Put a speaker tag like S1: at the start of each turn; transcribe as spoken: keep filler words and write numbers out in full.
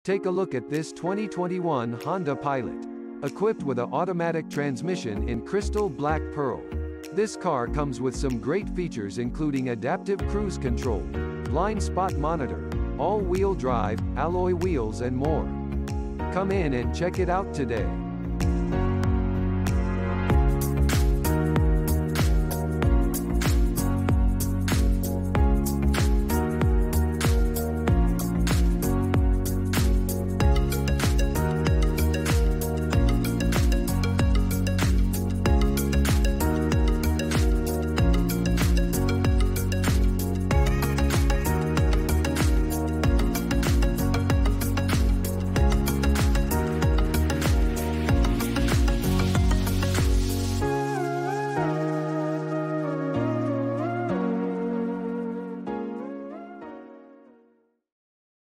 S1: Take a look at this twenty twenty-one Honda Pilot. Equipped with an automatic transmission in crystal black pearl. This car comes with some great features including adaptive cruise control, blind spot monitor, all-wheel drive, alloy wheels and more. Come in and check it out today.